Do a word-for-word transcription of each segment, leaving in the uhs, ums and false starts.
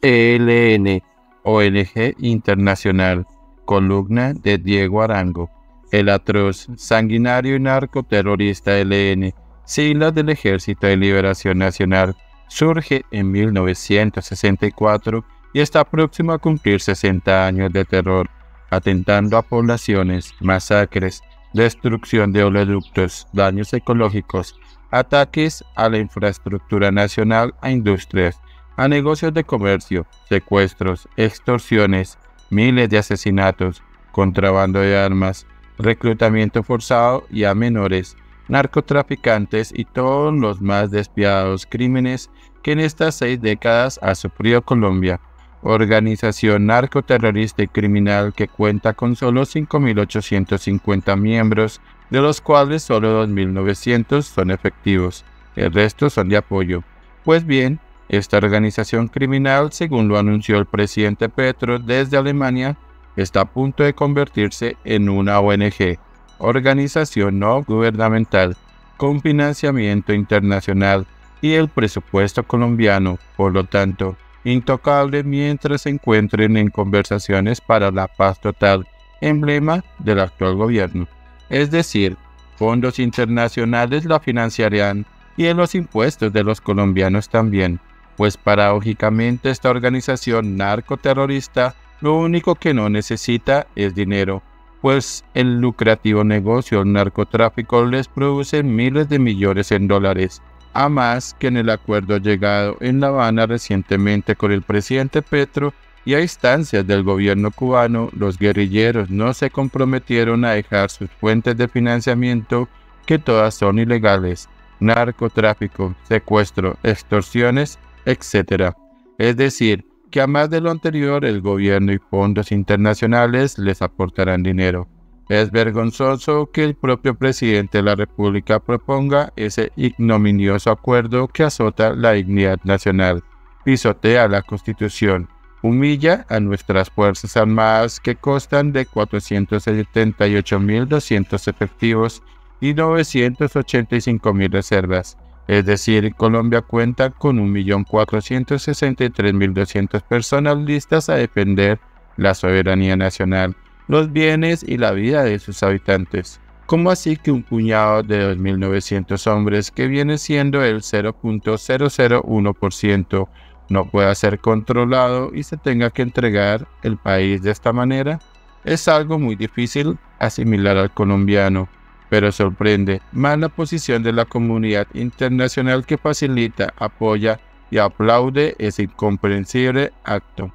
E L N, O N G Internacional, columna de Diego Arango. El atroz, sanguinario y narcoterrorista E L N, siglas del Ejército de Liberación Nacional, surge en mil novecientos sesenta y cuatro y está próximo a cumplir sesenta años de terror, atentando a poblaciones, masacres, destrucción de oleoductos, daños ecológicos, ataques a la infraestructura nacional, a industrias, a negocios de comercio, secuestros, extorsiones, miles de asesinatos, contrabando de armas, reclutamiento forzado y a menores, narcotraficantes y todos los más despiadados crímenes que en estas seis décadas ha sufrido Colombia. Organización narcoterrorista y criminal que cuenta con solo cinco mil ochocientos cincuenta miembros, de los cuales solo dos mil novecientos son efectivos, el resto son de apoyo. Pues bien, esta organización criminal, según lo anunció el presidente Petro desde Alemania, está a punto de convertirse en una O N G, organización no gubernamental, con financiamiento internacional y el presupuesto colombiano, por lo tanto, intocable mientras se encuentren en conversaciones para la paz total, emblema del actual gobierno. Es decir, fondos internacionales la financiarían y en los impuestos de los colombianos también, pues paradójicamente esta organización narcoterrorista lo único que no necesita es dinero, pues el lucrativo negocio del narcotráfico les produce miles de millones en dólares, a más que en el acuerdo llegado en La Habana recientemente con el presidente Petro y a instancias del gobierno cubano, los guerrilleros no se comprometieron a dejar sus fuentes de financiamiento, que todas son ilegales: narcotráfico, secuestro, extorsiones, etcétera. Es decir, que a más de lo anterior el gobierno y fondos internacionales les aportarán dinero. Es vergonzoso que el propio presidente de la República proponga ese ignominioso acuerdo que azota la dignidad nacional, pisotea la Constitución, humilla a nuestras Fuerzas Armadas que constan de cuatrocientos setenta y ocho mil doscientos efectivos y novecientos ochenta y cinco mil reservas. Es decir, Colombia cuenta con un millón cuatrocientos sesenta y tres mil doscientas personas listas a defender la soberanía nacional, los bienes y la vida de sus habitantes. ¿Cómo así que un puñado de dos mil novecientos hombres, que viene siendo el cero punto cero cero uno por ciento, no pueda ser controlado y se tenga que entregar el país de esta manera? Es algo muy difícil asimilar al colombiano, pero sorprende más la posición de la comunidad internacional que facilita, apoya y aplaude ese incomprensible acto.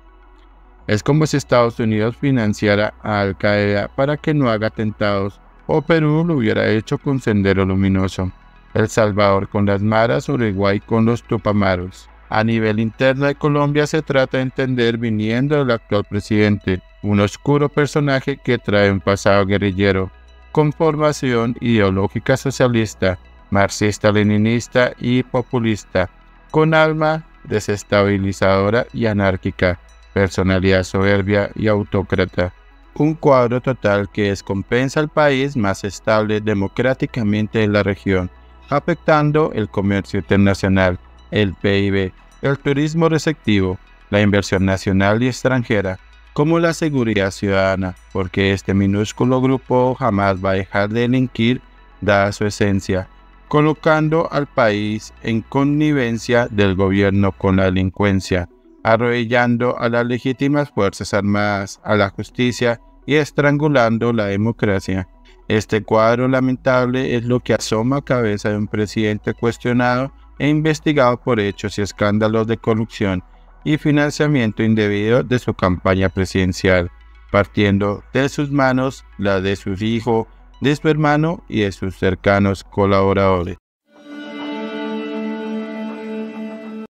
Es como si Estados Unidos financiara a Al Qaeda para que no haga atentados, o Perú lo hubiera hecho con Sendero Luminoso, El Salvador con las Maras, Uruguay con los Tupamaros. A nivel interno de Colombia se trata de entender, viniendo del actual presidente, un oscuro personaje que trae un pasado guerrillero, con formación ideológica socialista, marxista-leninista y populista, con alma desestabilizadora y anárquica, personalidad soberbia y autócrata. Un cuadro total que descompensa al país más estable democráticamente de la región, afectando el comercio internacional, el P I B, el turismo receptivo, la inversión nacional y extranjera, como la seguridad ciudadana, porque este minúsculo grupo jamás va a dejar de delinquir, dada su esencia, colocando al país en connivencia del gobierno con la delincuencia, arrodillando a las legítimas Fuerzas Armadas, a la justicia y estrangulando la democracia. Este cuadro lamentable es lo que asoma a cabeza de un presidente cuestionado e investigado por hechos y escándalos de corrupción y financiamiento indebido de su campaña presidencial, partiendo de sus manos la de su hijo, de su hermano y de sus cercanos colaboradores.